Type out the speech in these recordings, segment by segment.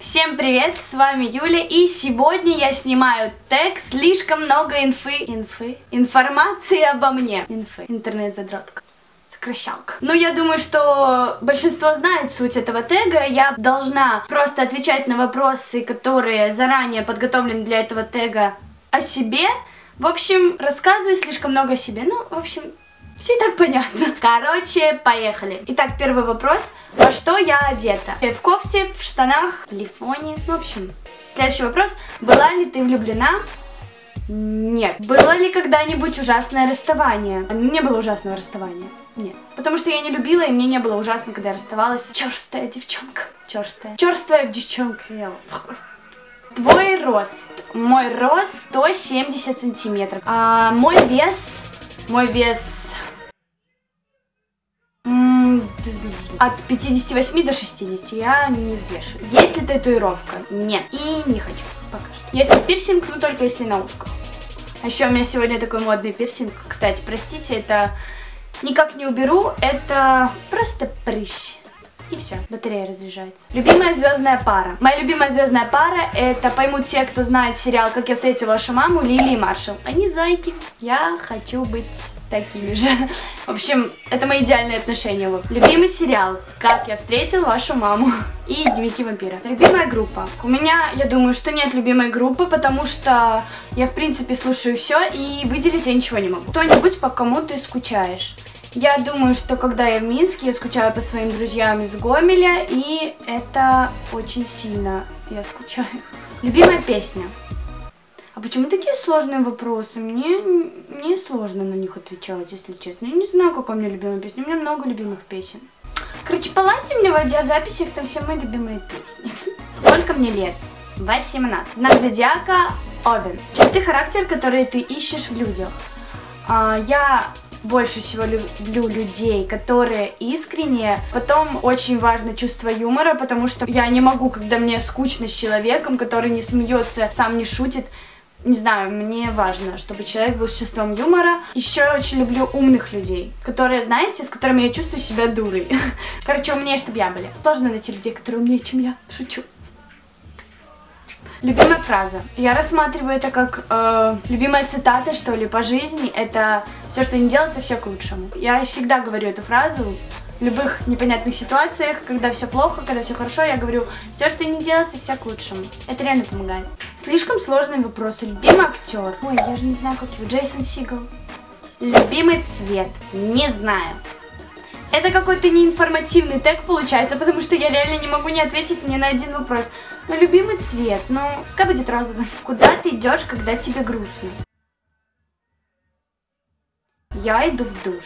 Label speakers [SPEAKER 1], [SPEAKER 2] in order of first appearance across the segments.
[SPEAKER 1] Всем привет, с вами Юля, и сегодня я снимаю тег «Слишком много информации обо мне». Интернет-задротка. Сокращалка. Ну, я думаю, что большинство знает суть этого тега. Я должна просто отвечать на вопросы, которые заранее подготовлены для этого тега о себе. В общем, рассказываю слишком много о себе. Ну, в общем, все и так понятно. Короче, поехали. Итак, первый вопрос. Во что я одета? В кофте, в штанах, в телефоне. Ну, в общем, следующий вопрос. Была ли ты влюблена? Нет. Было ли когда-нибудь ужасное расставание? Не было ужасного расставания. Нет. Потому что я не любила, и мне не было ужасно, когда я расставалась. Черстая девчонка. Черствая девчонка. Твой рост. Мой рост 170 сантиметров. А мой вес от 58 до 60, я не взвешиваю. Есть ли татуировка? Нет. И не хочу пока что. Есть ли пирсинг? Ну, только если на ушках. А еще у меня сегодня такой модный пирсинг. Кстати, простите, это никак не уберу. Это просто прыщ. И все, батарея разряжается. Любимая звездная пара. Моя любимая звездная пара — это поймут те, кто знает сериал «Как я встретил вашу маму», Лили и Маршал. Они зайки. Я хочу быть такими же. В общем, это мои идеальные отношения. Любимый сериал «Как я встретил вашу маму» и «Дневники вампира». Любимая группа. У меня, я думаю, что нет любимой группы, потому что я, в принципе, слушаю все, и выделить я ничего не могу. Кто-нибудь, по кому ты скучаешь? Я думаю, что когда я в Минске, я скучаю по своим друзьям из Гомеля, и это очень сильно я скучаю. Любимая песня. А почему такие сложные вопросы? Мне сложно на них отвечать, если честно. Я не знаю, какая у меня любимая песня. У меня много любимых песен. Короче, полазьте мне в аудиозаписях, там все мои любимые песни. Сколько мне лет? 18. Знак зодиака — Овен. Черты характера, которые ты ищешь в людях. Я больше всего люблю людей, которые искренние. Потом очень важно чувство юмора, потому что я не могу, когда мне скучно с человеком, который не смеется, сам не шутит. Не знаю, мне важно, чтобы человек был с чувством юмора. Еще я очень люблю умных людей, которые, знаете, с которыми я чувствую себя дурой. Короче, умнее, чтобы я были. Сложно найти людей, которые умнее, чем я. Шучу. Любимая фраза. Я рассматриваю это как любимая цитата, что ли, по жизни. Это все, что не делается, все к лучшему. Я всегда говорю эту фразу в любых непонятных ситуациях, когда все плохо, когда все хорошо, я говорю, все, что не делается, все к лучшему. Это реально помогает. Слишком сложные вопросы. Любимый актер. Ой, я же не знаю, как его. Джейсон Сигал. Любимый цвет. Не знаю. Это какой-то неинформативный тег получается, потому что я реально не могу не ответить ни на один вопрос. Но любимый цвет, ну, пускай будет розовый. Куда ты идешь, когда тебе грустно? Я иду в душ.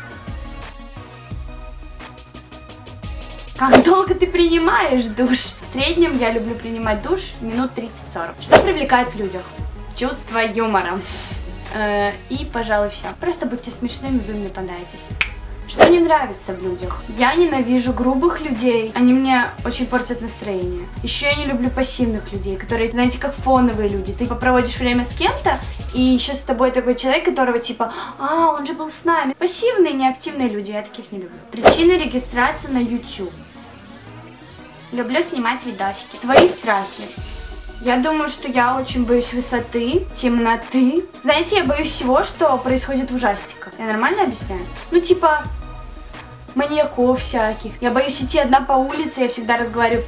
[SPEAKER 1] Как долго ты принимаешь душ? В среднем я люблю принимать душ минут 30-40. Что привлекает в людях? Чувство юмора. И, пожалуй, все. Просто будьте смешными, вы мне понравитесь. Что не нравится в людях? Я ненавижу грубых людей, они мне очень портят настроение. Еще я не люблю пассивных людей, которые, знаете, как фоновые люди. Ты проводишь время с кем-то, и еще с тобой такой человек, которого типа, он же был с нами. Пассивные, неактивные люди, я таких не люблю. Причины регистрации на YouTube. Люблю снимать видосики. Твои страхи. Я думаю, что я очень боюсь высоты, темноты. Знаете, я боюсь всего, что происходит в ужастиках. Я нормально объясняю? Ну, типа маньяков всяких. Я боюсь идти одна по улице, я всегда разговариваю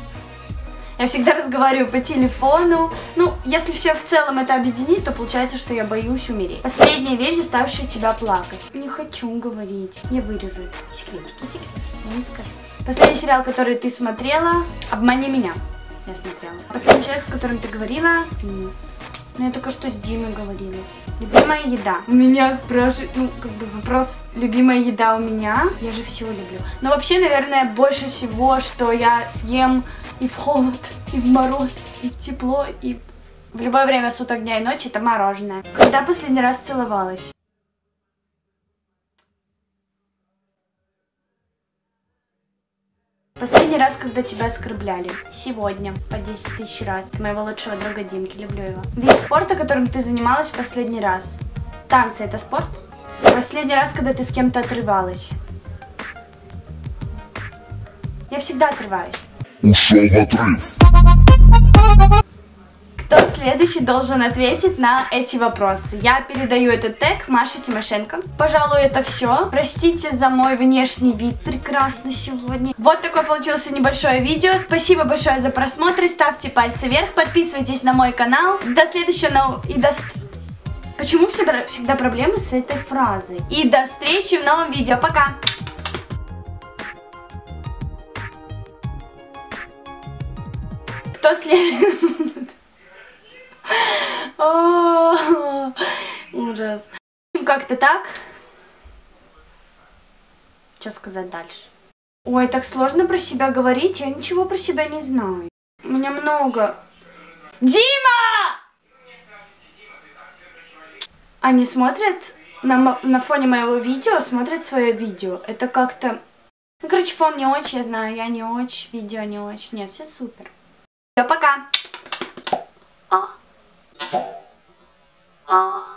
[SPEAKER 1] по телефону. Ну, если все в целом это объединить, то получается, что я боюсь умереть. Последняя вещь, заставившая тебя плакать. Не хочу говорить. Я вырежу это. Секретики, я не скажу. Последний сериал, который ты смотрела, «Обмани меня». Я смотрела. Последний человек, с которым ты говорила? Ну, я только что с Димой говорила. Любимая еда. У меня спрашивают, ну, как бы вопрос, любимая еда у меня. Я же все люблю. Но вообще, наверное, больше всего, что я съем и в холод, и в мороз, и в тепло, и в любое время суток, дня и ночи, это мороженое. Когда последний раз целовалась? Последний раз, когда тебя оскорбляли? Сегодня, по 10 тысяч раз. Моего лучшего друга Димки, люблю его. Вид спорта, которым ты занималась в последний раз? Танцы — это спорт? Последний раз, когда ты с кем-то отрывалась? Я всегда отрываюсь.
[SPEAKER 2] ушел в отрыв.
[SPEAKER 1] Кто следующий должен ответить на эти вопросы? Я передаю этот тег Маше Тимошенко. Пожалуй, это все. Простите за мой внешний вид прекрасный сегодня. Вот такое получилось небольшое видео. Спасибо большое за просмотр. Ставьте пальцы вверх, подписывайтесь на мой канал. До следующего Почему всегда проблемы с этой фразой? И до встречи в новом видео. Пока! Кто следует? Ужас. Как-то так. Что сказать дальше? Ой, так сложно про себя говорить. Я ничего про себя не знаю. У меня много. Дима! Они смотрят на фоне моего видео, смотрят свое видео. Это как-то... Ну, короче, фон не очень, я знаю. Я не очень, видео не очень. Нет, все супер. Все, пока.